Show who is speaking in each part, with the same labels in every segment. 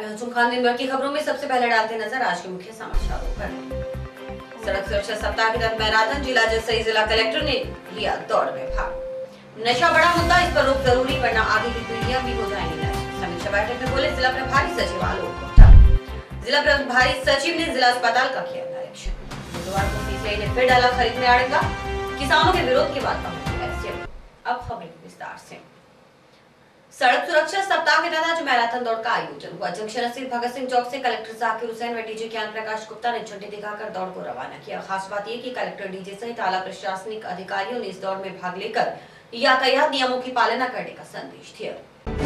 Speaker 1: में हजूम खान। दिन भर की खबरों में सबसे पहले डालते नजर आज के मुख्य समाचारों पर। सड़क सुरक्षा सप्ताह के तहत मैराथन जिला जज सही जिला कलेक्टर ने लिया दौड़ में भाग। नशा बड़ा मुद्दा, इस पर रोक जरूरी, वरना आगे की पीढ़ियां भी हो जाएंगी नष्ट। समीक्षा बैठक में बोले जिला प्रभारी सचिव आलोक गुप्ता। जिला प्रभारी सचिव ने जिला अस्पताल का किया निरीक्षण। बुधवार को सीसीआई ने फिर डाला खरीद में आड़ंगा, किसानों के विरोध के बाद पहुंचे एसडीएम। अब खबरें विस्तार से। सड़क सुरक्षा सप्ताह के तहत आज मैराथन दौड़ का आयोजन हुआ। जंक्शन स्थित भगत सिंह चौक से कलेक्टर जाकिर हुसैन व डीजे ज्ञान प्रकाश गुप्ता ने झंडी दिखाकर दौड़ को रवाना किया। खास बात यह कि कलेक्टर, डीजे सहित आला प्रशासनिक अधिकारियों ने इस दौड़ में भाग लेकर यातायात नियमों की पालना करने का संदेश दिया।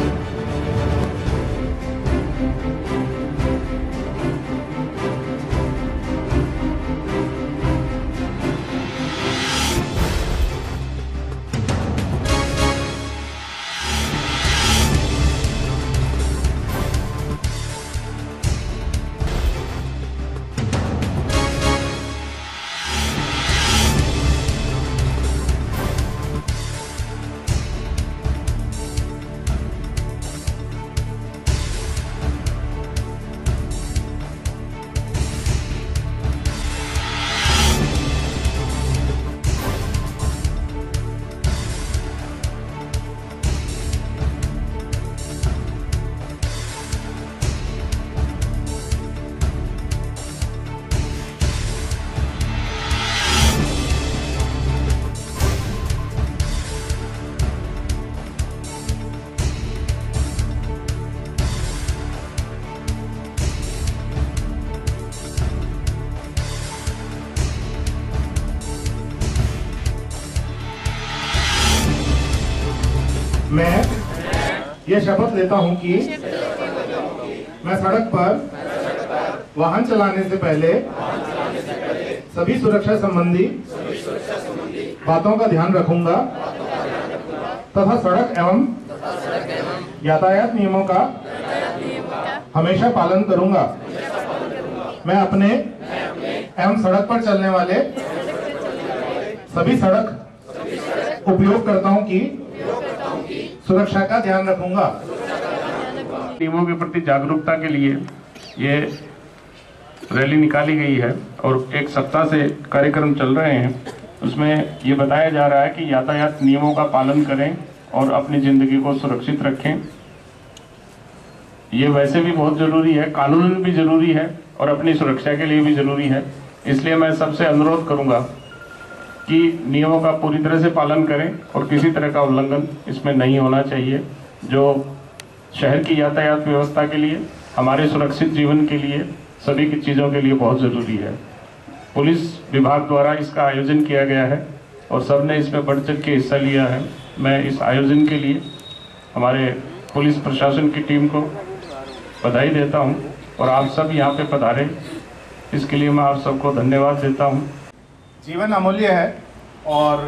Speaker 2: मैं ये शपथ लेता हूं कि मैं सड़क पर वाहन चलाने से पहले सभी सुरक्षा संबंधी बातों का ध्यान रखूंगा तथा सड़क एवं यातायात नियमों का हमेशा पालन करूंगा। मैं अपने एवं सड़क पर चलने वाले सभी सड़क उपयोगकर्ताओं की सुरक्षा का ध्यान रखूंगा।
Speaker 3: नियमों के प्रति जागरूकता के लिए ये रैली निकाली गई है और एक सप्ताह से कार्यक्रम चल रहे हैं। उसमें ये बताया जा रहा है कि यातायात नियमों का पालन करें और अपनी जिंदगी को सुरक्षित रखें। ये वैसे भी बहुत जरूरी है, कानून भी जरूरी है और अपनी सुरक्षा के लिए भी जरूरी है। इसलिए मैं सबसे अनुरोध करूंगा कि नियमों का पूरी तरह से पालन करें और किसी तरह का उल्लंघन इसमें नहीं होना चाहिए, जो शहर की यातायात व्यवस्था के लिए, हमारे सुरक्षित जीवन के लिए, सभी की चीज़ों के लिए बहुत ज़रूरी है। पुलिस विभाग द्वारा इसका आयोजन किया गया है और सबने इसमें बढ़ चढ़ के हिस्सा लिया है। मैं इस आयोजन के लिए हमारे पुलिस प्रशासन की टीम को बधाई देता हूं और आप सब यहाँ पे पधारे, इसके लिए मैं आप सबको धन्यवाद देता हूं।
Speaker 2: जीवन अमूल्य है और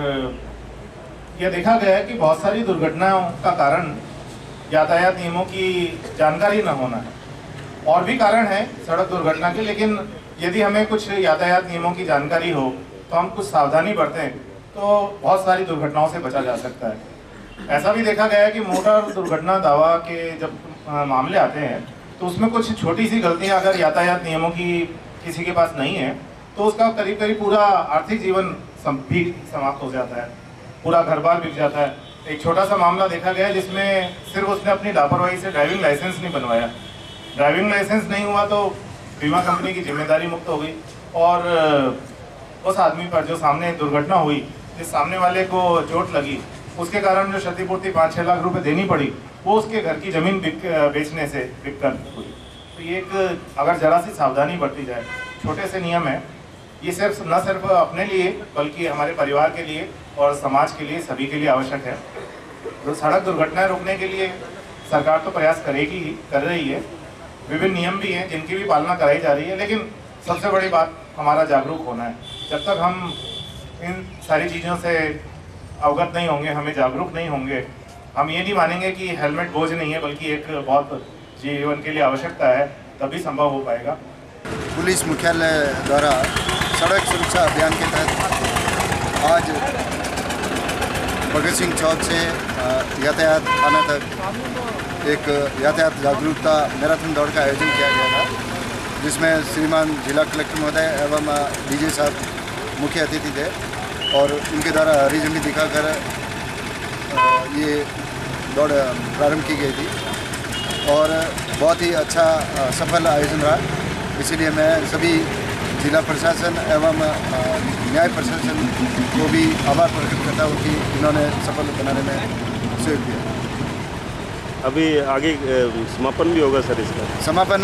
Speaker 2: यह देखा गया है कि बहुत सारी दुर्घटनाओं का कारण यातायात नियमों की जानकारी न होना है। और भी कारण है सड़क दुर्घटना के, लेकिन यदि हमें कुछ यातायात नियमों की जानकारी हो तो हम कुछ सावधानी बरतें तो बहुत सारी दुर्घटनाओं से बचा जा सकता है। ऐसा भी देखा गया है कि मोटर दुर्घटना दावा के जब मामले आते हैं तो उसमें कुछ छोटी सी गलतियां अगर यातायात नियमों की किसी के पास नहीं है तो उसका करीब करीब पूरा आर्थिक जीवन भी समाप्त हो जाता है, पूरा घर बार बिक जाता है। एक छोटा सा मामला देखा गया जिसमें सिर्फ उसने अपनी लापरवाही से ड्राइविंग लाइसेंस नहीं बनवाया। ड्राइविंग लाइसेंस नहीं हुआ तो बीमा कंपनी की जिम्मेदारी मुक्त हो गई और उस आदमी पर जो सामने दुर्घटना हुई, जिस सामने वाले को चोट लगी, उसके कारण जो क्षतिपूर्ति 5-6 लाख रुपए देनी पड़ी वो उसके घर की जमीन बेचने से बिककर हुई। तो ये एक अगर जरा सी सावधानी बरती जाए, छोटे से नियम है, ये न सिर्फ अपने लिए बल्कि हमारे परिवार के लिए और समाज के लिए, सभी के लिए आवश्यक है। तो सड़क दुर्घटनाएं रोकने के लिए सरकार तो प्रयास करेगी ही, कर रही है। विभिन्न नियम भी हैं जिनकी भी पालना कराई जा रही है, लेकिन सबसे बड़ी बात हमारा जागरूक होना है। जब तक हम इन सारी चीज़ों से अवगत नहीं होंगे, हमें जागरूक नहीं होंगे, हम ये नहीं मानेंगे कि हेलमेट बोझ नहीं है बल्कि एक बहुत जीवन के लिए आवश्यकता है, तभी संभव हो पाएगा।
Speaker 4: पुलिस मुख्यालय द्वारा सड़क सुरक्षा अभियान के तहत आज भगत सिंह चौक से यातायात थाना तक एक यातायात जागरूकता मैराथन दौड़ का आयोजन किया गया था, जिसमें श्रीमान जिला कलेक्टर महोदय एवं डीजे साहब मुख्य अतिथि थे और उनके द्वारा हरी झंडी दिखाकर ये दौड़ प्रारंभ की गई थी और बहुत ही अच्छा सफल आयोजन रहा। इसीलिए मैं सभी जिला प्रशासन एवं न्याय प्रशासन को भी आभार प्रकट करता हूँ कि इन्होंने सफल बनाने में सहयोग किया।
Speaker 5: अभी आगे समापन भी होगा सर इसका?
Speaker 4: समापन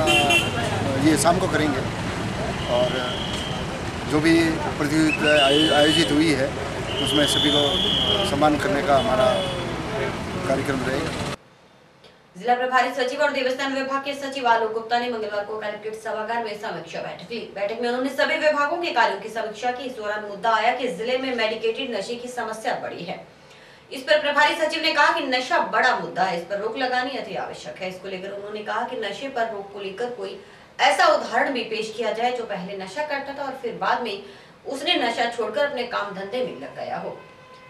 Speaker 4: ये शाम को करेंगे और जो भी प्रतियोगिता आयोजित हुई है उसमें सभी को सम्मान करने का हमारा कार्यक्रम रहेगा।
Speaker 1: जिला प्रभारी सचिव और देवस्थान विभाग के सचिव आलोक गुप्ता ने मंगलवार को कलेक्ट्रेट सभागार में समीक्षा बैठक ली। बैठक में उन्होंने सभी विभागों के कार्यों की समीक्षा की। इस दौरान मुद्दा आया कि जिले में मेडिकेटेड नशे की समस्या बढ़ी है। इस पर प्रभारी सचिव ने कहा कि नशा बड़ा मुद्दा है, इस पर रोक लगानी अति आवश्यक है। इसको लेकर उन्होंने कहा कि नशे पर रोक को लेकर कोई ऐसा उदाहरण भी पेश किया जाए जो पहले नशा करता था और फिर बाद में उसने नशा छोड़कर अपने काम धंधे में लग गया हो।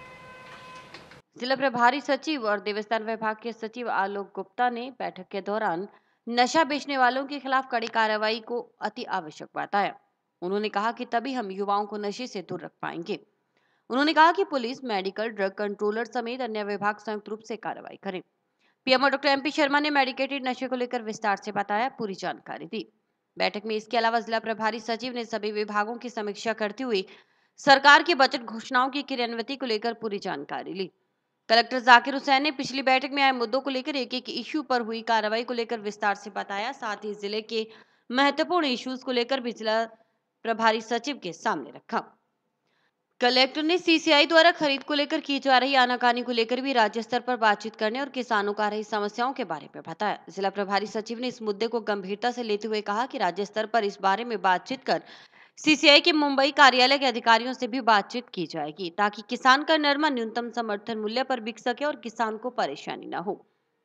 Speaker 1: जिला प्रभारी सचिव और देवस्थान विभाग के सचिव आलोक गुप्ता ने बैठक के दौरान नशा बेचने वालों के खिलाफ कड़ी कार्रवाई को अति आवश्यक बताया। उन्होंने कहा कि तभी हम युवाओं को नशे से दूर रख पाएंगे। उन्होंने कहा कि पुलिस, मेडिकल, ड्रग कंट्रोलर समेत अन्य विभाग संयुक्त रूप से कार्रवाई करें। पीएमओ डॉक्टर एमपी शर्मा ने मेडिकेटेड नशे को लेकर विस्तार से बताया, पूरी जानकारी दी। बैठक में इसके अलावा जिला प्रभारी सचिव ने सभी विभागों की समीक्षा करते हुए सरकार की बजट घोषणाओं की क्रियान्विति को लेकर पूरी जानकारी ली। कलेक्टर जाकिर हुसैन ने पिछली बैठक में आए मुद्दों को लेकर एक एक इश्यू पर हुई कार्रवाई को लेकर विस्तार से बताया। साथ ही जिले के महत्वपूर्ण इश्यूज को लेकर भी जिला प्रभारी सचिव के सामने रखा। कलेक्टर ने सीसीआई द्वारा खरीद को लेकर की जा रही आनाकानी को लेकर भी राज्य स्तर पर बातचीत करने और किसानों को आ रही समस्याओं के बारे में बताया। जिला प्रभारी सचिव ने इस मुद्दे को गंभीरता से लेते हुए कहा कि राज्य स्तर पर इस बारे में बातचीत कर सीसीआई के मुंबई कार्यालय के अधिकारियों से भी बातचीत की जाएगी, ताकि किसान का नरमा न्यूनतम समर्थन मूल्य पर बिक सके और किसान को परेशानी न हो।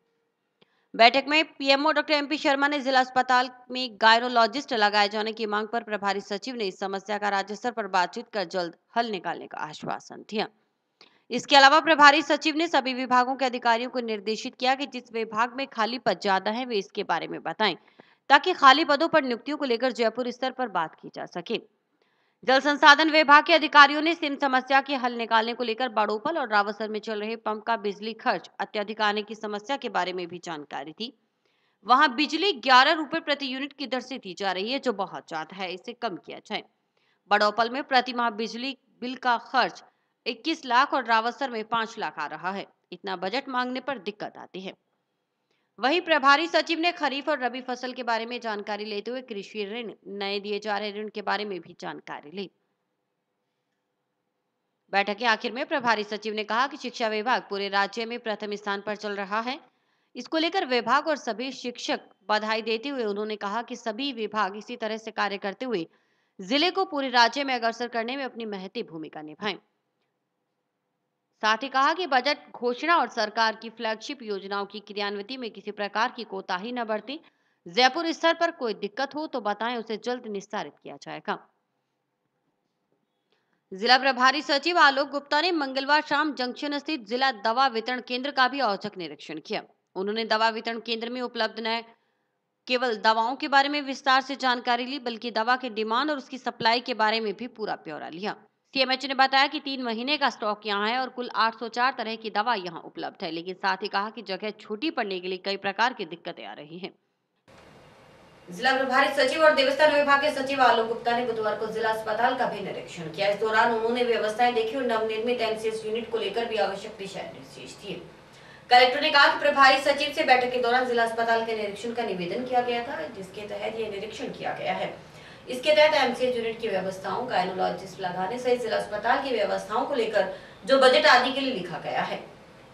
Speaker 1: बैठक में पीएमओ डॉक्टर एमपी शर्मा ने जिला अस्पताल में गायनोलॉजिस्ट लगाए जाने की मांग पर प्रभारी सचिव ने इस समस्या का राज्य स्तर पर बातचीत कर जल्द हल निकालने का आश्वासन दिया। इसके अलावा प्रभारी सचिव ने सभी विभागों के अधिकारियों को निर्देशित किया कि जिस विभाग में खाली पद ज्यादा है वे इसके बारे में बताएं, ताकि खाली पदों पर नियुक्तियों को लेकर जयपुर स्तर पर बात की जा सके। जल संसाधन विभाग के अधिकारियों ने सिम समस्या के हल निकालने को लेकर बड़ोपल और रावसर में चल रहे पंप का बिजली खर्च अत्यधिक आने की समस्या के बारे में भी जानकारी दी। वहां बिजली 11 रुपए प्रति यूनिट की दर से दी जा रही है, जो बहुत ज्यादा है, इसे कम किया जाए। बड़ोपल में प्रति माह बिजली बिल का खर्च 21 लाख और रावसर में 5 लाख आ रहा है। इतना बजट मांगने पर दिक्कत आती है। वहीं प्रभारी सचिव ने खरीफ और रबी फसल के बारे में जानकारी लेते हुए कृषि ऋण, नए दिए जा रहे ऋण के बारे में भी जानकारी ली। बैठक के आखिर में प्रभारी सचिव ने कहा कि शिक्षा विभाग पूरे राज्य में प्रथम स्थान पर चल रहा है। इसको लेकर विभाग और सभी शिक्षक बधाई देते हुए उन्होंने कहा कि सभी विभाग इसी तरह से कार्य करते हुए जिले को पूरे राज्य में अग्रसर करने में अपनी महती भूमिका निभाएं। साथ ही कहा कि बजट घोषणा और सरकार की फ्लैगशिप योजनाओं की क्रियान्विति में किसी प्रकार की कोताही न बरती। जयपुर स्तर पर कोई दिक्कत हो तो बताएं, उसे जल्द निस्तारित किया जाएगा। जिला प्रभारी सचिव आलोक गुप्ता ने मंगलवार शाम जंक्शन स्थित जिला दवा वितरण केंद्र का भी औचक निरीक्षण किया। उन्होंने दवा वितरण केंद्र में उपलब्ध न केवल दवाओं के बारे में विस्तार से जानकारी ली, बल्कि दवा के डिमांड और उसकी सप्लाई के बारे में भी पूरा ब्यौरा लिया। सीएमएच ने बताया कि 3 महीने का स्टॉक यहाँ है और कुल 804 तरह की दवा यहाँ उपलब्ध है, लेकिन साथ ही कहा कि जगह छोटी पड़ने के लिए कई प्रकार की दिक्कतें आ रही हैं। जिला प्रभारी सचिव और देवस्थान विभाग के सचिव आलोक गुप्ता ने बुधवार को जिला अस्पताल का भी निरीक्षण किया। इस दौरान उन्होंने व्यवस्थाएं देखी और नवनिर्मित एमसीएच यूनिट को लेकर भी आवश्यक दिशा निर्देश दिए। कलेक्टर ने कहा कि प्रभारी सचिव से बैठक के दौरान जिला अस्पताल के निरीक्षण का निवेदन किया गया था, जिसके तहत यह निरीक्षण किया गया है। इसके तहत एमसीएच यूनिट की व्यवस्थाओं, गायनोलॉजिस्ट लगाने सहित जिला अस्पताल की व्यवस्थाओं को लेकर जो बजट आदि के लिए लिखा गया है।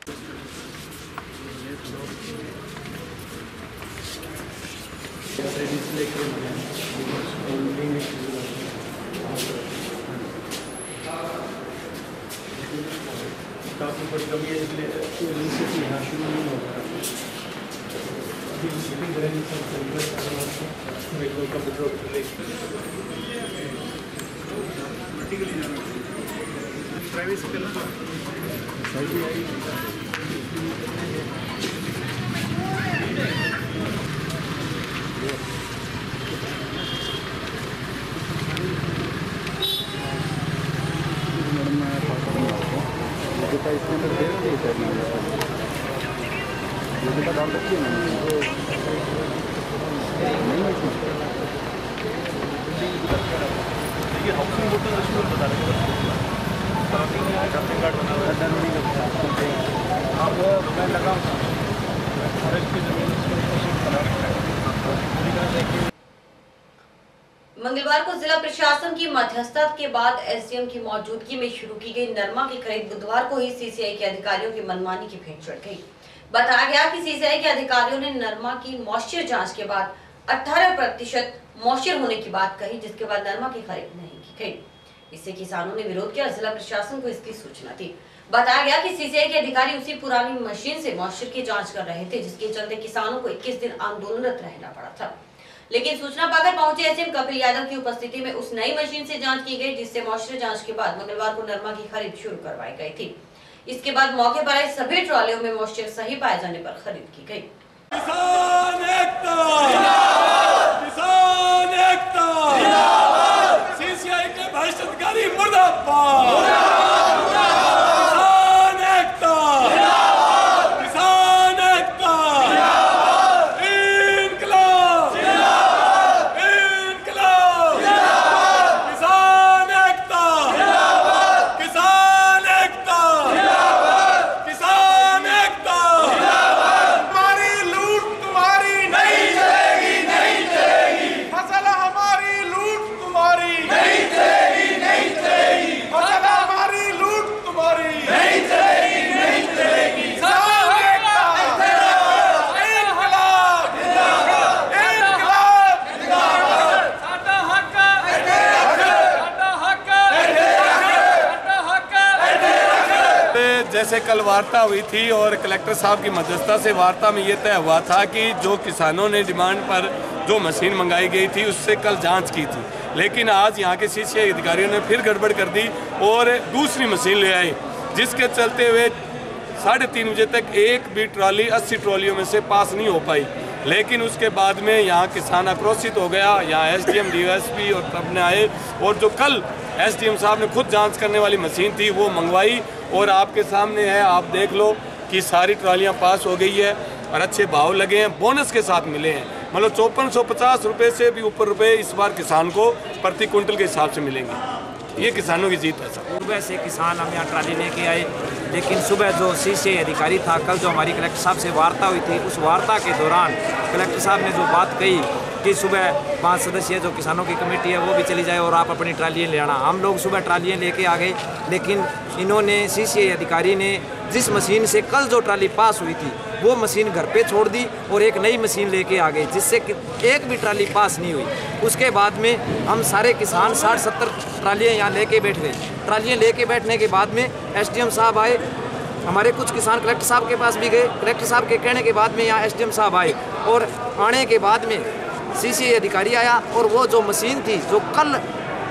Speaker 6: काफी बड़ी कमी है, इसलिए यहाँ शुरू नहीं हो रहा है। प्राइवेसी करना
Speaker 1: मंगलवार को जिला प्रशासन की मध्यस्थता के बाद एसडीएम की मौजूदगी में शुरू की गई नरमा की खरीद बुधवार को ही सीसीआई के अधिकारियों की मनमानी की भेंट चढ़ गई। बताया गया कि सीसीआई के अधिकारियों ने नरमा की मॉइस्चर जांच के बाद 18% मॉइस्चर होने की बात कही, जिसके बाद नरमा की खरीद नहीं की गई। इससे किसानों ने विरोध किया। जिला प्रशासन को इसकी सूचना थी। बताया गया कि सीसीआई के अधिकारी उसी पुरानी मशीन से मॉइस्चर की जांच कर रहे थे, जिसके चलते किसानों को 21 दिन आंदोलनरत रहना पड़ा था। लेकिन सूचना पाकर पहुंचे एसडीएम कपिल यादव की उपस्थिति में उस नई मशीन से जांच की गई, जिससे मॉइस्चर जांच के बाद मंगलवार को नरमा की खरीद शुरू करवाई गई थी। इसके बाद मौके पर आए सभी ट्रॉलियों में मॉइस्चर सही पाए जाने पर खरीद की गई।
Speaker 7: किसान एकता जिंदाबाद, किसान एकता जिंदाबाद, सीसीआई के भ्रष्ट अधिकारी मुर्दाबाद, किसान एकता जिंदाबाद, किसान एकता जिंदाबाद, इनकलाब जिंदाबाद, इनकलाब जिंदाबाद, किसान एकता जिंदाबाद, किसान एकता जिंदाबाद, किसान एकता जिंदाबाद। हमारी लूट तुम्हारी नहीं चलेगी, नहीं चलेगी, फसल हमारी लूट तुम्हारी नहीं चलेगी, नहीं चलेगी, फसल हमारी लूट तुम्हारी नहीं चलेगी, नहीं चलेगी। किसान एकता जिंदाबाद, इनकलाब जिंदाबाद, इनकलाब जिंदाबाद, साडा हक साडा हक साडा हक। जैसे कल वार्ता हुई थी और कलेक्टर साहब की मध्यस्थता से वार्ता में ये तय हुआ था कि जो किसानों ने डिमांड पर जो मशीन मंगाई गई थी उससे कल जांच की थी, लेकिन आज यहाँ के सीसीआई अधिकारियों ने फिर गड़बड़ कर दी और दूसरी मशीन ले आए, जिसके चलते हुए 3:30 बजे तक एक भी ट्रॉली 80 ट्रॉलियों में से पास नहीं हो पाई। लेकिन उसके बाद में यहाँ किसान आक्रोशित हो गया। यहाँ एसडीएम, डीएसपी और तब ने आए और जो कल एसडीएम साहब ने खुद जांच करने वाली मशीन थी वो मंगवाई और आपके सामने है, आप देख लो कि सारी ट्रॉलियाँ पास हो गई है और अच्छे भाव लगे हैं, बोनस के साथ मिले हैं। मतलब 5450 रुपये से भी ऊपर रुपए इस बार किसान को प्रति क्विंटल के हिसाब से मिलेंगे। ये किसानों की जीत है सर।
Speaker 8: सुबह से किसान हम यहाँ ट्राली लेके आए, लेकिन सुबह जो सीसीआई अधिकारी था, कल जो हमारी कलेक्टर साहब से वार्ता हुई थी, उस वार्ता के दौरान कलेक्टर साहब ने जो बात कही कि सुबह 5 सदस्यीय जो किसानों की कमेटी है वो भी चली जाए और आप अपनी ट्रालियाँ ले आना। हम लोग सुबह ट्रालियाँ लेके आ गए, लेकिन इन्होंने सीसीआई अधिकारी ने जिस मशीन से कल जो ट्राली पास हुई थी वो मशीन घर पे छोड़ दी और एक नई मशीन लेके आ गए, जिससे कि एक भी ट्राली पास नहीं हुई। उसके बाद में हम सारे किसान 60-70 ट्रालियाँ यहाँ लेके बैठ गए। ट्रालियाँ लेके बैठने के बाद में एसडीएम साहब आए, हमारे कुछ किसान कलेक्टर साहब के पास भी गए। कलेक्टर साहब के कहने के बाद में यहाँ एसडीएम साहब आए और आने के बाद में सीसीआई अधिकारी आया और वो जो मशीन थी जो कल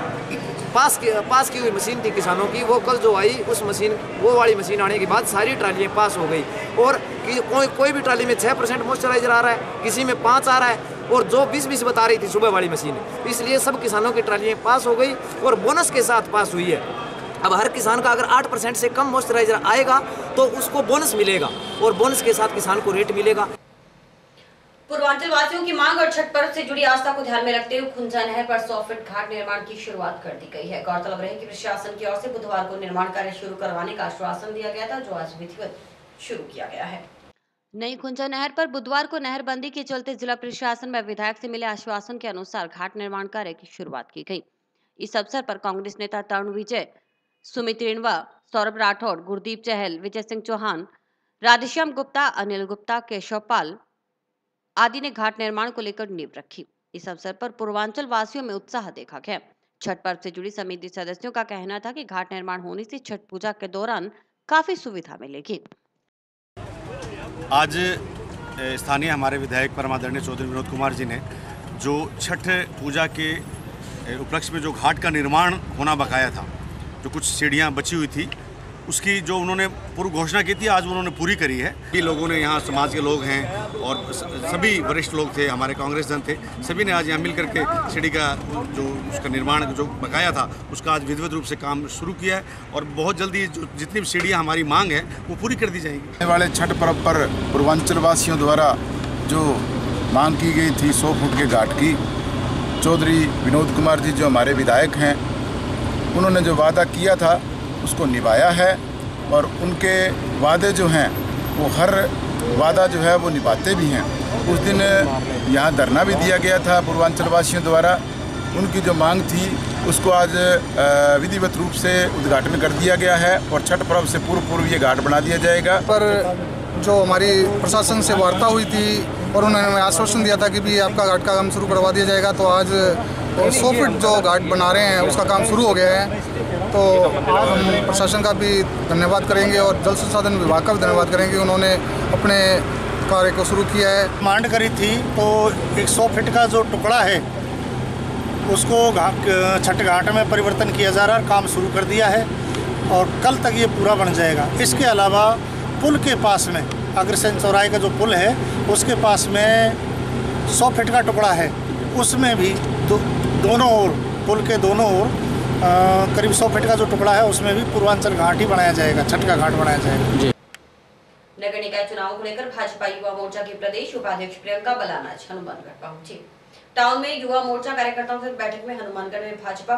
Speaker 8: पास की हुई मशीन थी किसानों की, वो कल जो आई उस मशीन वो वाली मशीन आने के बाद सारी ट्रालियाँ पास हो गई और कोई भी ट्राली में 6% मॉइस्चराइजर आ रहा है, किसी में 5 आ रहा है और जो 20 बता रही थी सुबह वाली मशीन, इसलिए सब किसानों की ट्रालियाँ पास हो गई और बोनस के साथ पास हुई है। अब हर किसान का अगर 8% से कम मॉइस्चराइजर आएगा तो उसको बोनस मिलेगा और बोनस के साथ किसान को रेट मिलेगा।
Speaker 1: पूर्वांचल वासियों की मांग और छठ पर्व से जुड़ी आस्था को ध्यान में रखते हुए खुंजा नहर पर 100 फीट घाट निर्माण की शुरुआत कर दी गई है। गौरतलब रहे कि प्रशासन की ओर से बुधवार को निर्माण कार्य शुरू करवाने का आश्वासन दिया गया था, जो आज विधिवत शुरू किया गया है। नई खुंजा नहर पर बुधवार को नहरबंदी के चलते जिला प्रशासन व विधायक से मिले आश्वासन के अनुसार घाट निर्माण कार्य की शुरुआत की गई। इस अवसर पर कांग्रेस नेता तरुण विजय, सुमित रेणवा, सौरभ राठौड़, गुरदीप चहल, विजय सिंह चौहान, राधेश्याम गुप्ता, अनिल गुप्ता, केशव पाल आदि ने घाट निर्माण को लेकर नींव रखी। इस अवसर पर पूर्वांचल वासियों में उत्साह देखा गया। छठ पर्व से जुड़ी समिति सदस्यों का कहना था कि घाट निर्माण होने से छठ पूजा के दौरान काफी सुविधा मिलेगी।
Speaker 9: आज स्थानीय हमारे विधायक परमादरणीय चौधरी विनोद कुमार जी ने जो छठ पूजा के उपलक्ष्य में जो घाट का निर्माण होना बकाया था, जो कुछ सीढ़ियाँ बची हुई थी, उसकी जो उन्होंने पूर्व घोषणा की थी आज उन्होंने पूरी करी है। सभी लोगों ने यहाँ समाज के लोग हैं और सभी वरिष्ठ लोग थे, हमारे कांग्रेसजन थे, सभी ने आज यहाँ मिल करके सीढ़ी का जो उसका निर्माण जो बकाया था उसका आज विधिवत रूप से काम शुरू किया है और बहुत जल्दी जो जितनी भी सीढ़ियाँ हमारी मांग है वो पूरी कर दी जाएंगी।
Speaker 4: आने वाले छठ पर्व पर पूर्वांचल वासियों द्वारा जो मांग की गई थी 100 फुट के घाट की, चौधरी विनोद कुमार जी जो हमारे विधायक हैं उन्होंने जो वादा किया था उसको निभाया है और उनके वादे जो हैं वो हर वादा जो है वो निभाते भी हैं। उस दिन यहाँ धरना भी दिया गया था पूर्वांचल वासियों द्वारा, उनकी जो मांग थी उसको आज विधिवत रूप से उद्घाटन कर दिया गया है और छठ पर्व से पूर्व ये घाट बना दिया जाएगा।
Speaker 10: पर जो हमारी प्रशासन से वार्ता हुई थी और उन्होंने हमें आश्वासन दिया था कि भी आपका घाट का काम शुरू करवा दिया जाएगा, तो आज 100 फीट जो घाट बना रहे हैं उसका काम शुरू हो गया है। तो हम प्रशासन का भी धन्यवाद करेंगे और जल संसाधन विभाग का भी धन्यवाद करेंगे, उन्होंने अपने कार्य को शुरू किया है।
Speaker 11: मांड करी थी तो 100 फीट का जो टुकड़ा है उसको छठ घाट में परिवर्तन किया जा रहा है, काम शुरू कर दिया है और कल तक ये पूरा बन जाएगा। इसके अलावा पुल के पास में अग्रसेन चौराहे का जो पुल है उसके पास में 100 फीट का टुकड़ा है, उसमें भी दोनों ओर पुल के दोनों ओर करीब 100 फीट का जो टुकड़ा है उसमें भी पूर्वांचल घाट ही बनाया जाएगा, छठ का घाट बनाया जाएगा।
Speaker 1: नगर निकाय चुनाव को लेकर भाजपा युवा मोर्चा की प्रदेश उपाध्यक्ष प्रियंका बलान आज हनुमानगढ़ पहुंची। टाउन में युवा मोर्चा कार्यकर्ताओं से बैठक में हनुमानगढ़ में भाजपा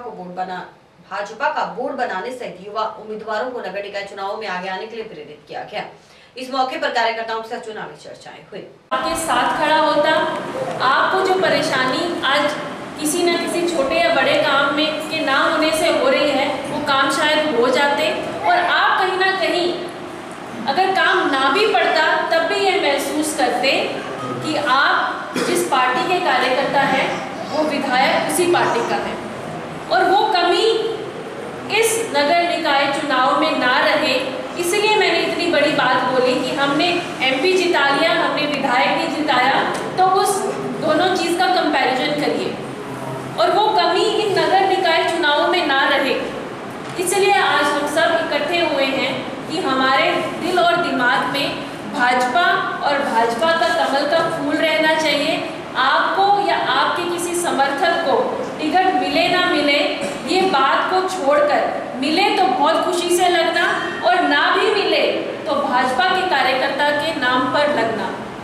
Speaker 1: का बोर्ड बनाने सहित युवा उम्मीदवारों को नगर निकाय चुनाव में आगे आने के लिए प्रेरित किया गया। इस मौके पर कार्यकर्ताओं से चुनावी चर्चाएं हुई।
Speaker 12: आपके साथ खड़ा होता, आपको जो परेशानी आज किसी न किसी छोटे या बड़े काम में के ना होने से हो रही है वो काम शायद हो जाते और आप कहीं ना कहीं अगर काम ना भी पड़ता तब भी ये महसूस करते कि आप जिस पार्टी के कार्यकर्ता हैं वो विधायक उसी पार्टी का है और वो कमी इस नगर निकाय चुनाव में ना रहे। इसलिए मैंने इतनी बड़ी बात बोली कि हमने एमपी जिता लिया, हमने विधायक नहीं जिताया, तो उस दोनों चीज़ का कंपैरिजन करिए और वो कमी इन नगर निकाय चुनावों में ना रहे। इसलिए आज हम सब इकट्ठे हुए हैं कि हमारे दिल और दिमाग में भाजपा और भाजपा का कमल का फूल रहना चाहिए। आपको या आपके किसी समर्थक को टिकट मिले ना मिले ये बात को छोड़कर मिले तो बहुत खुशी से लगना और ना भी मिले तो भाजपा के कार्यकर्ता के नाम पर लगना।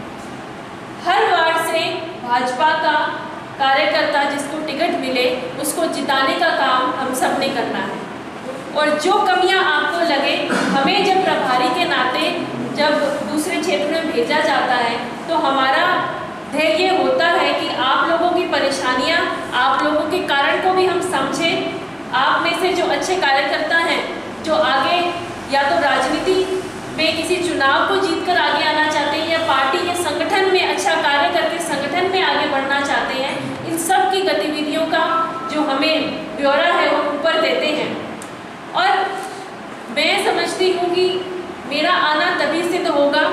Speaker 12: हर वार्ड से भाजपा का कार्यकर्ता जिसको टिकट मिले उसको जिताने का काम हम सब ने करना है और जो कमियां आपको लगे हमें जब प्रभारी के नाते जब दूसरे क्षेत्र में भेजा जाता है तो हमारा ध्येय ये होता है कि आप लोगों की परेशानियां, आप लोगों के कारण को भी हम समझें। आप में से जो अच्छे कार्यकर्ता हैं जो आगे या तो राजनीति में किसी चुनाव को जीतकर आगे आना चाहते हैं या पार्टी के संगठन में अच्छा कार्य करके संगठन में आगे बढ़ना चाहते हैं, इन सब की गतिविधियों का जो हमें ब्यौरा है वो ऊपर देते हैं। और मैं समझती हूँ कि मेरा आना तभी सिद्ध होगा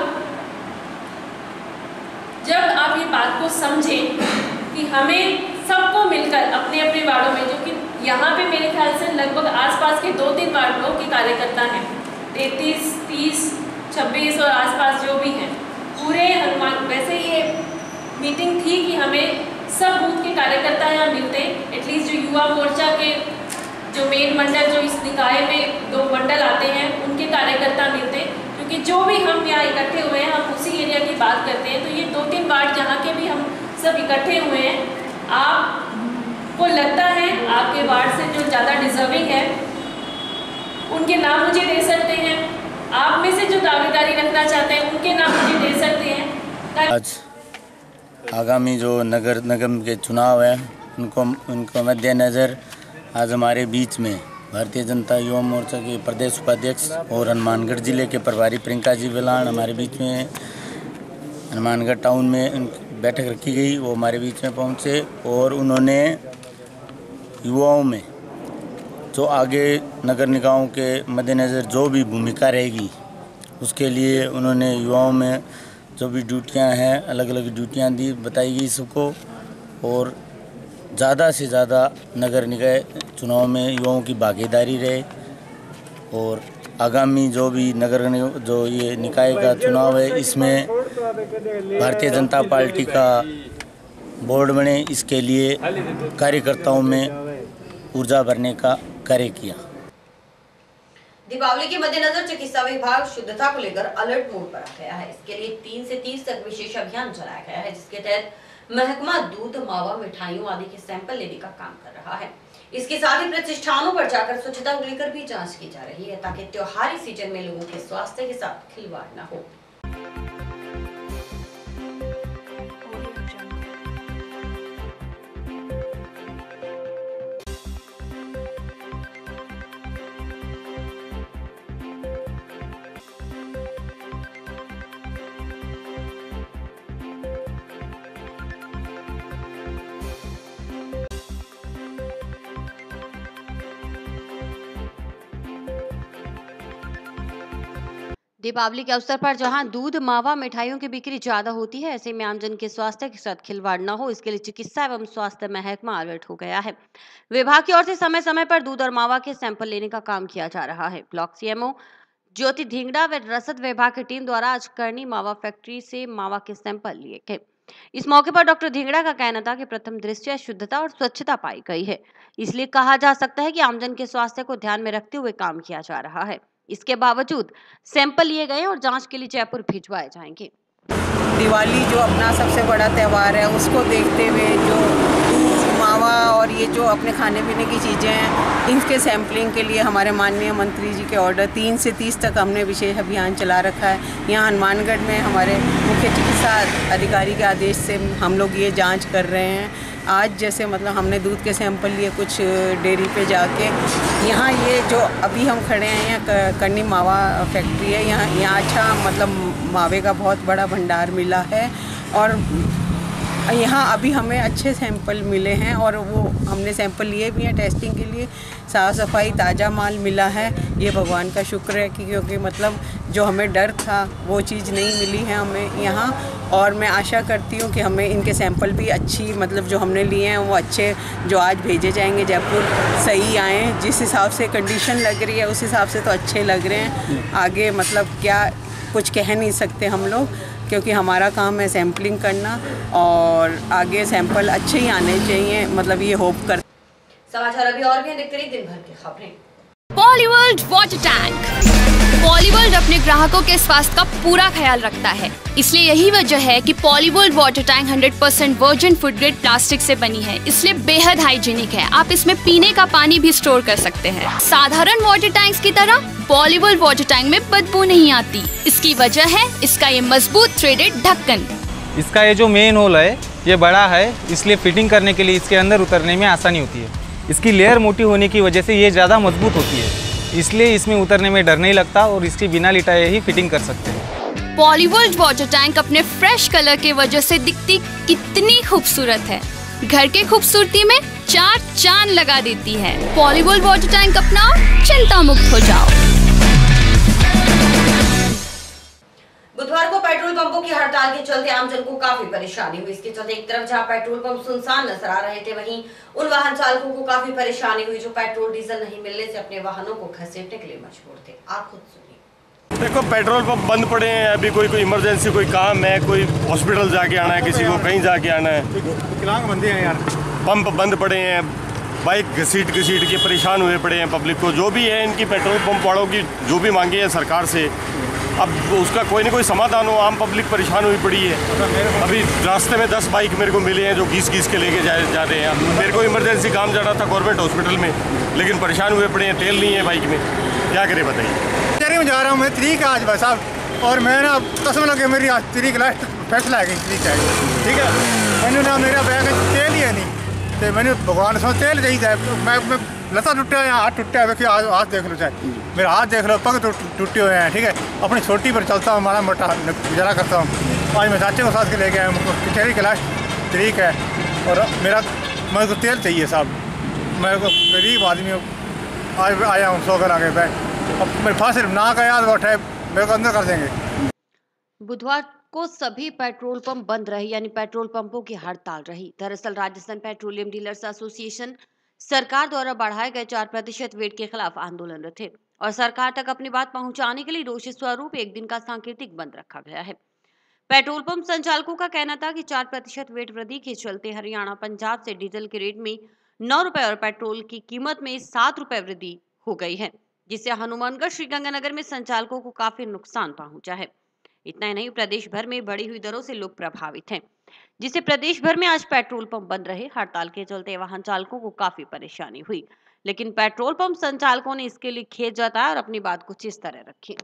Speaker 12: जब आप ये बात को समझें कि हमें सबको मिलकर अपने अपने वार्डों में, जो कि यहाँ पे मेरे ख्याल से लगभग आसपास के 2-3 वार्डों के कार्यकर्ता हैं, 33, 30, 26 और आसपास जो भी हैं पूरे हनुमान। वैसे ये मीटिंग थी कि हमें सब बूथ के कार्यकर्ता यहाँ मिलते, एटलीस्ट जो युवा मोर्चा के जो मेन मंडल जो इस निकाय में 2 मंडल आते हैं उनके कार्यकर्ता मिलते, क्योंकि जो भी हम यहाँ इकट्ठे हुए हैं हम उसी एरिया की बात करते हैं। तो ये 2-3 वार्ड जहाँ के भी हम सब इकट्ठे हुए हैं, आपको लगता है आपके वार्ड से जो ज़्यादा डिजर्विंग है उनके नाम मुझे दे सकते हैं, आप में से जो दावेदारी रखना चाहते हैं उनके नाम मुझे दे सकते हैं।
Speaker 13: आज आगामी जो नगर निगम के चुनाव है उनको मद्देनज़र आज हमारे बीच में भारतीय जनता युवा मोर्चा के प्रदेश उपाध्यक्ष और हनुमानगढ़ जिले के प्रभारी प्रियंका जी बलान हमारे बीच में हनुमानगढ़ टाउन में बैठक रखी गई। वो हमारे बीच में पहुंचे और उन्होंने युवाओं में जो आगे नगर निकायों के मद्देनज़र जो भी भूमिका रहेगी उसके लिए उन्होंने युवाओं में जो भी ड्यूटियां हैं अलग अलग ड्यूटियां दी बताई गई सबको और ज़्यादा से ज़्यादा नगर निकाय चुनाव में युवाओं की भागीदारी रहे और आगामी जो भी जो ये निकाय का चुनाव है, इसमें भारतीय जनता पार्टी का बोर्ड बने, इसके लिए कार्यकर्ताओं में ऊर्जा भरने का कार्य किया।
Speaker 1: दीपावली के मद्देनजर चिकित्सा विभाग शुद्धता को लेकर अलर्ट मोड पर आ गया है। इसके लिए 3 से 30 तक विशेष अभियान चलाया गया है, जिसके तहत महकमा दूध, मावा, मिठाइयों आदि के सैंपल लेने का काम कर रहा है। इसके साथ ही प्रतिष्ठानों पर जाकर स्वच्छता को लेकर भी जांच की जा रही है, ताकि त्योहारी सीजन में लोगों के स्वास्थ्य के साथ खिलवाड़ न हो। दीपावली के अवसर पर जहां दूध, मावा, मिठाइयों की बिक्री ज्यादा होती है, ऐसे में आमजन के स्वास्थ्य के साथ खिलवाड़ न हो, इसके लिए चिकित्सा एवं स्वास्थ्य महकमा अलर्ट हो गया है। विभाग की ओर से समय समय पर दूध और मावा के सैंपल लेने का काम किया जा रहा है। ब्लॉक सीएमओ ज्योति धिंगड़ा व रसद विभाग की टीम द्वारा आज करनी मावा फैक्ट्री से मावा के सैंपल लिए गए। इस मौके पर डॉक्टर धिंगड़ा का कहना था कि प्रथम दृष्टया शुद्धता और स्वच्छता पाई गई है, इसलिए कहा जा सकता है कि आमजन के स्वास्थ्य को ध्यान में रखते हुए काम किया जा रहा है। इसके बावजूद सैंपल लिए गए और जांच के लिए जयपुर भिजवाए जाएंगे।
Speaker 14: दिवाली जो अपना सबसे बड़ा त्यौहार है, उसको देखते हुए जो दूध, मावा और ये जो अपने खाने पीने की चीज़ें हैं, इनके सैम्पलिंग के लिए हमारे माननीय मंत्री जी के ऑर्डर 3 से 30 तक हमने विशेष अभियान चला रखा है। यहाँ हनुमानगढ़ में हमारे मुख्य चिकित्सा अधिकारी के आदेश से हम लोग ये जाँच कर रहे हैं। आज जैसे मतलब हमने दूध के सैंपल लिए कुछ डेयरी पे जाके, यहाँ ये जो अभी हम खड़े हैं यहाँ करनी मावा फैक्ट्री है, यहाँ अच्छा मतलब मावे का बहुत बड़ा भंडार मिला है और यहाँ अभी हमें अच्छे सैंपल मिले हैं और वो हमने सैंपल लिए भी हैं टेस्टिंग के लिए। साफ़ सफाई, ताज़ा माल मिला है, ये भगवान का शुक्र है कि क्योंकि मतलब जो हमें डर था वो चीज़ नहीं मिली है हमें यहाँ। और मैं आशा करती हूँ कि हमें इनके सैंपल भी अच्छी मतलब जो हमने लिए हैं वो अच्छे जो आज भेजे जाएंगे जयपुर सही आए। जिस हिसाब से कंडीशन लग रही है उस हिसाब से तो अच्छे लग रहे हैं। आगे मतलब क्या कुछ कह नहीं सकते हम लोग, क्योंकि हमारा काम है सैम्पलिंग करना और आगे सैंपल अच्छे ही आने चाहिए, मतलब ये होप कर।
Speaker 1: समाचार अभी और भी देखते रहिए दिन भर की खबरें।
Speaker 15: पॉलीवर्ल्ड वाटर टैंक। पॉलीवर्ल्ड अपने ग्राहकों के स्वास्थ्य का पूरा ख्याल रखता है, इसलिए यही वजह है कि Polyworld water tank 100% virgin food grade plastic से बनी है, इसलिए बेहद हाइजीनिक है। आप इसमें पीने का पानी भी स्टोर कर सकते हैं। साधारण वाटर टैंक्स की तरह पॉलीवर्ल्ड वाटर टैंक में बदबू नहीं आती। इसकी वजह है इसका ये मजबूत थ्रेडेड ढक्कन।
Speaker 16: इसका ये जो मेन होल है ये बड़ा है, इसलिए फिटिंग करने के लिए इसके अंदर उतरने में आसानी होती है। इसकी लेयर मोटी होने की वजह से ये ज़्यादा मजबूत होती है, इसलिए इसमें उतरने में डर नहीं लगता और इसकी बिना लिटाए ही फिटिंग कर सकते हैं।
Speaker 15: पॉलीवर्ल्ड वाटर टैंक अपने फ्रेश कलर के वजह से दिखती कितनी खूबसूरत है, घर के खूबसूरती में 4 चांद लगा देती है। पॉलीवर्ल्ड वाटर टैंक अपनाओ, चिंता मुक्त हो जाओ।
Speaker 1: बुधवार को पेट्रोल पंपों की हड़ताल के चलते आमजन को काफी परेशानी हुई। इसके चलते एक तरफ जहां पेट्रोल पंप सुनसान नजर आ रहे थे, वहीं उन वाहन चालकों को काफी परेशानी हुई जो पेट्रोल डीजल नहीं मिलने से अपने वाहनों को घसीटने के लिए मजबूर थे। आप खुद सुनिए।
Speaker 7: देखो, पेट्रोल पंप बंद पड़े हैं, अभी कोई इमरजेंसी कोई काम है, कोई हॉस्पिटल जाके आना है, किसी को कहीं जाके आना है,
Speaker 2: बंदे हैं यार,
Speaker 7: पंप बंद पड़े हैं, बाइक घसीट के परेशान हुए पड़े हैं पब्लिक को। जो भी है इनकी पेट्रोल पंप वालों की जो भी मांगे हैं सरकार से, अब उसका कोई ना कोई समाधान हो। आम पब्लिक परेशान हुई पड़ी है। अभी रास्ते में 10 बाइक मेरे को मिले हैं जो घीस के लेके जा रहे हैं। मेरे को इमरजेंसी काम जाना था गवर्नमेंट हॉस्पिटल में, लेकिन परेशान हुए पड़े हैं, तेल नहीं है बाइक में, क्या करें बताइए।
Speaker 17: शहरी में जा रहा हूँ मैं, तरीक है आज भाई साहब, और मैं ना कसम लगे मेरी आज तरीक लास्ट फैसला है तरीक है, ठीक है। मैंने ना मेरा बैग तेल ही है नहीं, तो मैंने भगवान से तेल चाहिए। मैं लता टूटा है, हाथ टूटा है, देखिए हाथ देख लो, चाहे मेरा हाथ देख लो, पग टूटे हुए हैं, ठीक है। अपनी छोटी पर चलता हूँ, माड़ा मोटा गुजारा करता हूँ। आज मैं चाचे को साथ के लेके आया हूँ, कचहरी के लास्ट तरीक है, और मेरे को तेल चाहिए साहब। मेरे को गरीब आदमी हूँ, आज आया हूँ 100 आगे बैठ, अब मेरे पास सिर्फ ना का याद बैठा है, मेरे को अंदर कर देंगे।
Speaker 1: बुधवार को सभी पेट्रोल पंप बंद रहे, यानी पेट्रोल पंपों की हड़ताल रही। दरअसल राजस्थान पेट्रोलियम डीलर्स एसोसिएशन सरकार द्वारा बढ़ाए गए 4% वेट के खिलाफ आंदोलनरत थे और सरकार तक अपनी बात पहुंचाने के लिए रोष स्वरूप एक दिन का सांकेतिक बंद रखा गया है। पेट्रोल पंप संचालकों का कहना था कि 4% वेट वृद्धि के चलते हरियाणा पंजाब से डीजल के रेट में 9 रुपए और पेट्रोल की कीमत में 7 रुपए वृद्धि हो गई है, जिससे हनुमानगढ़ श्रीगंगानगर में संचालकों को काफी नुकसान पहुंचा है। इतना ही नहीं, प्रदेश भर में बढ़ी हुई दरों से लोग प्रभावित हैं, जिससे प्रदेश भर में आज पेट्रोल पंप बंद रहे। हड़ताल के चलते वाहन चालकों को काफी परेशानी हुई, लेकिन पेट्रोल पंप संचालकों ने इसके लिए खेद जताया और अपनी बात कुछ इस तरह रखी।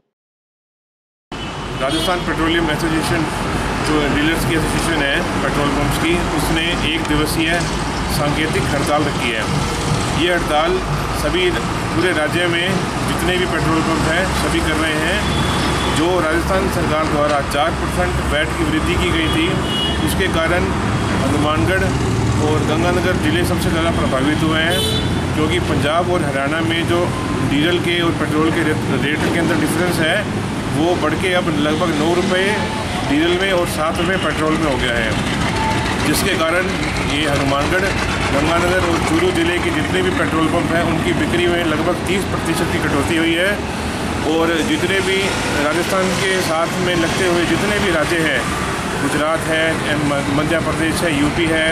Speaker 3: राजस्थान पेट्रोलियम एसोसिएशन जो डीलर्स की एसोसिएशन है पेट्रोल पंप्स की, उसने 1 दिवसीय सांकेतिक हड़ताल रखी है। ये हड़ताल सभी पूरे राज्य में जितने भी पेट्रोल पंप हैं सभी कर रहे हैं। जो राजस्थान सरकार द्वारा 4% वैट की वृद्धि की गई थी, उसके कारण हनुमानगढ़ और गंगानगर जिले सबसे ज़्यादा प्रभावित हुए हैं, क्योंकि पंजाब और हरियाणा में जो डीजल के और पेट्रोल के रेट के अंदर डिफरेंस है वो बढ़ के अब लगभग 9 रुपये डीजल में और 7 रुपये पेट्रोल में हो गया है, जिसके कारण ये हनुमानगढ़, गंगानगर और चूरू जिले के जितने भी पेट्रोल पंप हैं उनकी बिक्री में लगभग 30% की कटौती हुई है। और जितने भी राजस्थान के साथ में लगते हुए जितने भी राज्य हैं, गुजरात है, मध्य प्रदेश है, यूपी है,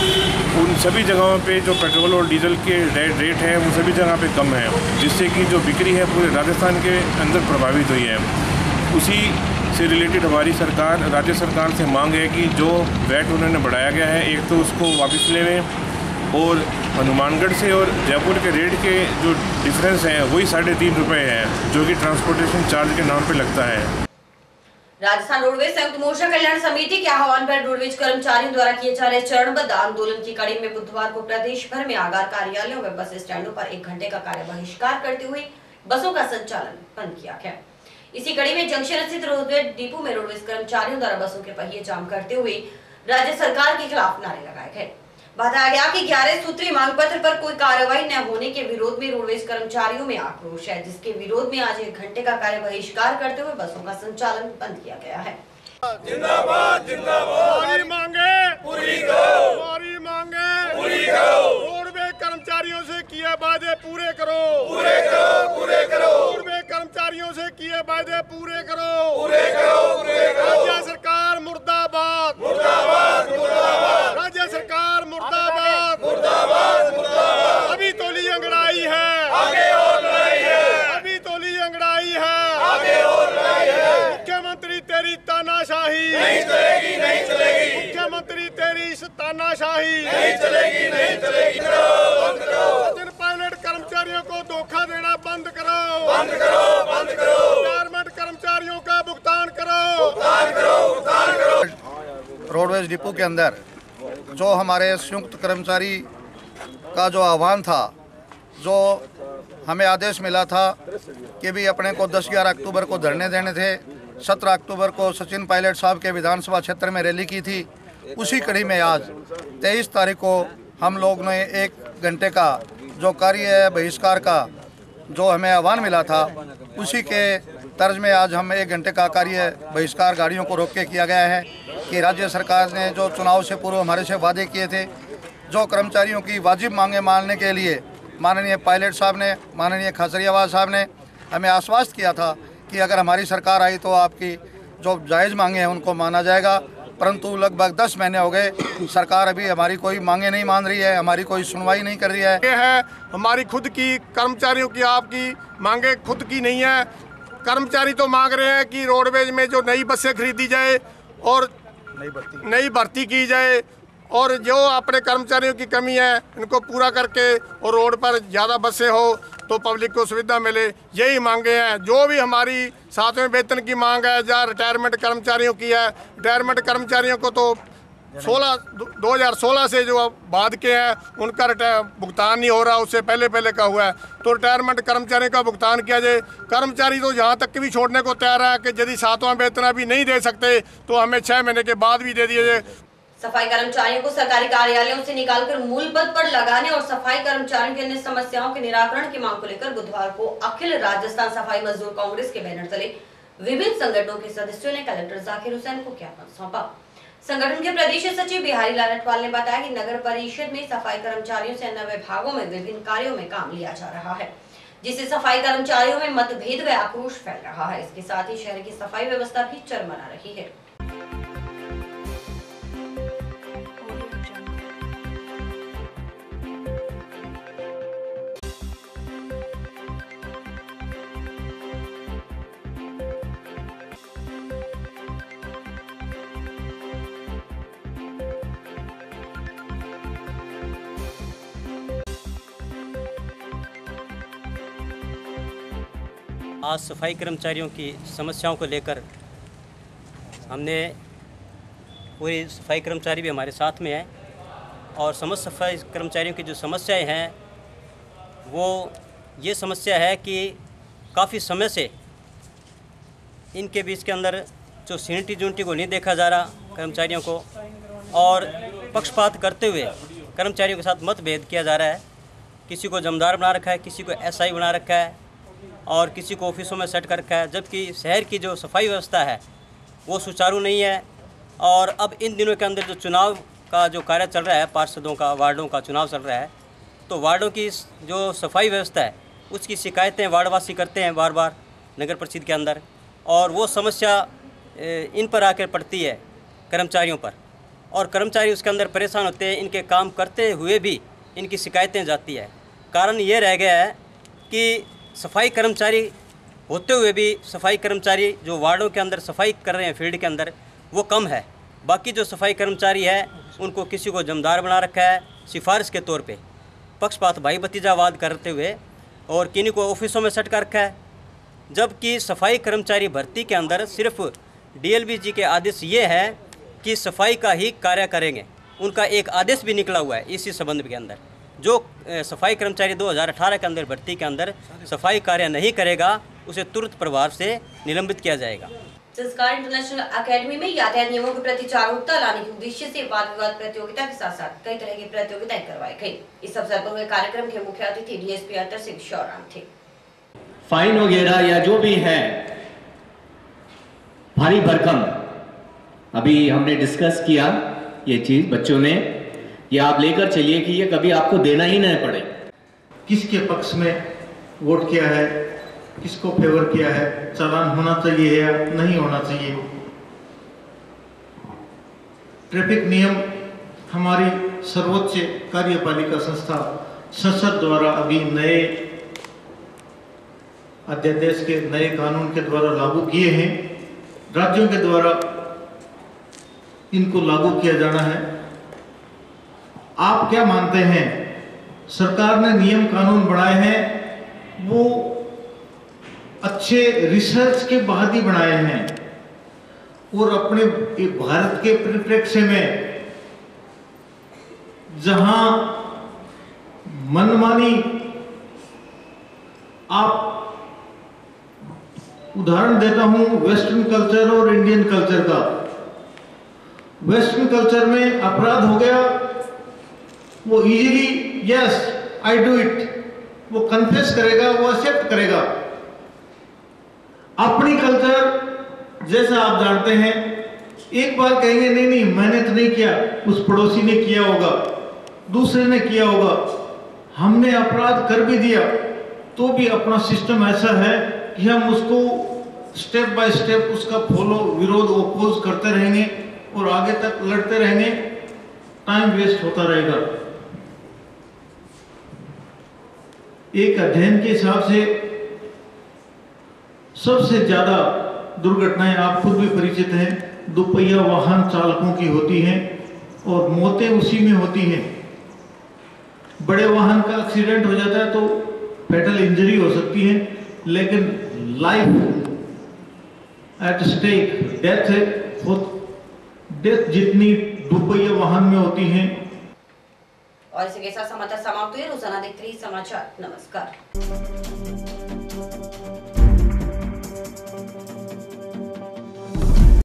Speaker 3: उन सभी जगहों पे जो पेट्रोल और डीजल के रेट हैं वो सभी जगह पे कम है, जिससे कि जो बिक्री है पूरे राजस्थान के अंदर प्रभावित हुई है। उसी से रिलेटेड हमारी सरकार, राज्य सरकार से मांग है कि जो वैट उन्होंने बढ़ाया गया है, एक तो उसको वापस ले लें और हनुमानगढ़ से और जयपुर के रेट के जो डिफरेंस है वही 3.5 रुपये है, जो कि ट्रांसपोर्टेशन चार्ज के नाम पे लगता है।
Speaker 1: राजस्थान रोडवेज संयुक्त मोर्चा कल्याण समिति के आह्वान पर रोडवेज कर्मचारियों द्वारा किए जा रहे चरणबद्ध आंदोलन की कड़ी में बुधवार को प्रदेश भर में आगार कार्यालयों व बस स्टैंडों पर 1 घंटे का कार्य बहिष्कार करते हुए बसों का संचालन बंद किया गया। इसी कड़ी में जंक्शन स्थित रोडवेज डिपो में रोडवेज कर्मचारियों द्वारा बसों के पहिए जाम करते हुए राज्य सरकार के खिलाफ नारे लगाए गए। बताया गया कि 11 सूत्रीय मांग पत्र पर कोई कार्रवाई न होने के विरोध में रोडवेज कर्मचारियों में आक्रोश है, जिसके विरोध में आज 1 घंटे का कार्य बहिष्कार करते हुए बसों का संचालन बंद किया गया है।
Speaker 18: जिंदाबाद जिंदाबाद, हमारी मांगे पूरी करो, हमारी मांगे पूरी करो, रोडवेज कर्मचारियों से किए वादे पूरे करो, पूरे करो, पूरे करो, रोडवेज कर्मचारियों से किए वादे पूरे करो, पूरे करो, पूरे करो, राज्य सरकार मुर्दाबाद, मुर्दाबाद, मुर्दाबाद, राज्य सरकार मुर्दाबाद, मुर्दाबाद, मुर्दाबाद, अभी तोली अंगड़ाई है, आगे और लड़ाई है, अभी तोली अंगड़ाई है, आगे और लड़ाई है, मुख्यमंत्री तेरी तानाशाही नहीं चलेगी, नहीं चलेगी, मुख्यमंत्री तेरी तानाशाही नहीं चलेगी, नहीं चलेगी, बंद करो, सचिन पायलट कर्मचारियों को धोखा देना बंद करो, बंद करो, बंद करो, रिटायरमेंट कर्मचारियों का भुगतान करो, भुगतान करो, भुगतान करो।
Speaker 10: रोडवेज डिपो के अंदर जो हमारे संयुक्त कर्मचारी का जो आह्वान था, जो हमें आदेश मिला था कि भी अपने को 10-11 अक्टूबर को धरने देने थे, 17 अक्टूबर को सचिन पायलट साहब के विधानसभा क्षेत्र में रैली की थी, उसी कड़ी में आज 23 तारीख को हम लोग ने 1 घंटे का जो कार्य बहिष्कार का जो हमें आह्वान मिला था, उसी के तर्ज में आज हम 1 घंटे का कार्य बहिष्कार गाड़ियों को रोक के किया गया है कि राज्य सरकार ने जो चुनाव से पूर्व हमारे से वादे किए थे, जो कर्मचारियों की वाजिब मांगे मानने के लिए माननीय पायलट साहब ने, माननीय खाचरियावास साहब ने हमें आश्वस्त किया था कि अगर हमारी सरकार आई तो आपकी जो जायज़ मांगे हैं उनको माना जाएगा, परंतु लगभग 10 महीने हो गए, सरकार अभी हमारी कोई मांगे नहीं मान रही है, हमारी कोई सुनवाई नहीं कर रही है।
Speaker 11: ये है हमारी खुद की कर्मचारियों की, आपकी मांगे खुद की नहीं है। कर्मचारी तो मांग रहे हैं कि रोडवेज में जो नई बसें खरीदी जाए और नई भर्ती की जाए और जो अपने कर्मचारियों की कमी है इनको पूरा करके और रोड पर ज़्यादा बसें हो तो पब्लिक को सुविधा मिले, यही मांगे हैं। जो भी हमारी 7वें वेतन की मांग है, जहाँ रिटायरमेंट कर्मचारियों की है, रिटायरमेंट कर्मचारियों को तो 2016 से जो बाद के हैं उनका भुगतान नहीं हो रहा, उससे पहले का हुआ है, तो रिटायरमेंट कर्मचारियों का भुगतान किया जाए। कर्मचारी तो यहाँ तक भी छोड़ने को तैयार है कि यदि 7वां वेतन अभी नहीं दे सकते तो हमें 6 महीने के बाद भी दे दिया जाए।
Speaker 1: सफाई कर्मचारियों को सरकारी कार्यालयों से निकालकर मूल पद पर लगाने और सफाई कर्मचारियों की अन्य समस्याओं के निराकरण की मांग को लेकर बुधवार को अखिल राजस्थान सफाई मजदूर कांग्रेस के बैनर तले विभिन्न संगठनों के सदस्यों ने कलेक्टर जाकिर हुसैन को ज्ञापन सौंपा। संगठन के प्रदेश सचिव बिहारी लाल अटवाल ने बताया कि नगर परिषद में सफाई कर्मचारियों से अन्य विभागों में विभिन्न कार्यों में काम लिया जा रहा है, जिससे सफाई कर्मचारियों में मतभेद व आक्रोश फैल रहा है। इसके साथ ही शहर की सफाई व्यवस्था भी चरमरा रही है।
Speaker 19: आज सफाई कर्मचारियों की समस्याओं को लेकर हमने पूरी सफाई कर्मचारी भी हमारे साथ में है और समस्त सफाई कर्मचारियों की जो समस्याएं हैं वो ये समस्या है कि काफ़ी समय से इनके बीच के अंदर जो सीनिटी जूनिटी को नहीं देखा जा रहा कर्मचारियों को, और पक्षपात करते हुए कर्मचारियों के साथ मतभेद किया जा रहा है। किसी को जमदार बना रखा है, किसी को एसआई बना रखा है और किसी को ऑफिसों में सेट कर रखा है, जबकि शहर की जो सफाई व्यवस्था है वो सुचारू नहीं है। और अब इन दिनों के अंदर जो चुनाव का जो कार्य चल रहा है, पार्षदों का, वार्डों का चुनाव चल रहा है, तो वार्डों की जो सफाई व्यवस्था है उसकी शिकायतें वार्डवासी करते हैं बार बार नगर परिषद के अंदर, और वो समस्या इन पर आकर पड़ती है कर्मचारियों पर, और कर्मचारी उसके अंदर परेशान होते हैं। इनके काम करते हुए भी इनकी शिकायतें जाती है। कारण ये रह गया है कि सफाई कर्मचारी होते हुए भी सफाई कर्मचारी जो वार्डों के अंदर सफाई कर रहे हैं फील्ड के अंदर वो कम है। बाकी जो सफाई कर्मचारी है उनको किसी को जमदार बना रखा है सिफारिश के तौर पे, पक्षपात भाई भतीजावाद करते हुए, और किन्हीं को ऑफिसों में सेट कर रखा है। जबकि सफाई कर्मचारी भर्ती के अंदर सिर्फ डीएलबी के आदेश ये है कि सफाई का ही कार्य करेंगे। उनका एक आदेश भी निकला हुआ है इसी संबंध के अंदर, जो सफाई कर्मचारी 2018 के अंदर भर्ती के अंदर सफाई कार्य नहीं करेगा उसे तुरंत प्रभाव से निलंबित किया जाएगा।
Speaker 1: संस्कार इंटरनेशनल एकेडमी में यातायात नियमों के प्रति जागरूकता लाने के उद्देश्य से वाद विवाद प्रतियोगिता के साथ साथ कई तरह की प्रतियोगिताएं करवाई गई। इस अवसर पर हुए कार्यक्रम के मुख्य अतिथि डीएसपी अतर सिंह शौराम थे।
Speaker 20: फाइन वगैरह या जो भी है भारी भरकम अभी हमने डिस्कस किया, ये चीज बच्चों ने, ये आप लेकर चलिए कि ये कभी आपको देना ही नहीं पड़े।
Speaker 21: किसके पक्ष में वोट किया है, किसको फेवर किया है, चालान होना चाहिए या नहीं होना चाहिए। ट्रैफिक नियम हमारी सर्वोच्च कार्यपालिका संस्था संसद द्वारा अभी नए अध्यादेश के नए कानून के द्वारा लागू किए हैं। राज्यों के द्वारा इनको लागू किया जाना है। आप क्या मानते हैं, सरकार ने नियम कानून बनाए हैं वो अच्छे रिसर्च के बाद ही बनाए हैं, और अपने भारत के परिप्रेक्ष्य में जहां मनमानी, आप उदाहरण देता हूं वेस्टर्न कल्चर और इंडियन कल्चर का। वेस्टर्न कल्चर में अपराध हो गया, वो easily yes I do it, वो कन्फेस करेगा, वो एक्सेप्ट करेगा। अपनी कल्चर जैसा आप जानते हैं, एक बार कहेंगे नहीं नहीं मैंने तो नहीं किया, उस पड़ोसी ने किया होगा, दूसरे ने किया होगा, हमने अपराध कर भी दिया तो भी अपना सिस्टम ऐसा है कि हम उसको स्टेप बाय स्टेप उसका फॉलो, विरोध, ओपोज करते रहेंगे और आगे तक लड़ते रहेंगे, टाइम वेस्ट होता रहेगा। एक अध्ययन के हिसाब से सबसे ज्यादा दुर्घटनाएं, आप खुद भी परिचित हैं, दुपहिया वाहन चालकों की होती हैं और मौतें उसी में होती हैं। बड़े वाहन का एक्सीडेंट हो जाता है तो फैटल इंजरी हो सकती है, लेकिन लाइफ एट स्टेक, डेथ जितनी दुपहिया वाहन में होती हैं।
Speaker 1: और इसी के साथ समाचार समाप्त हुए। रोजाना देखते रहिए समाचार। नमस्कार।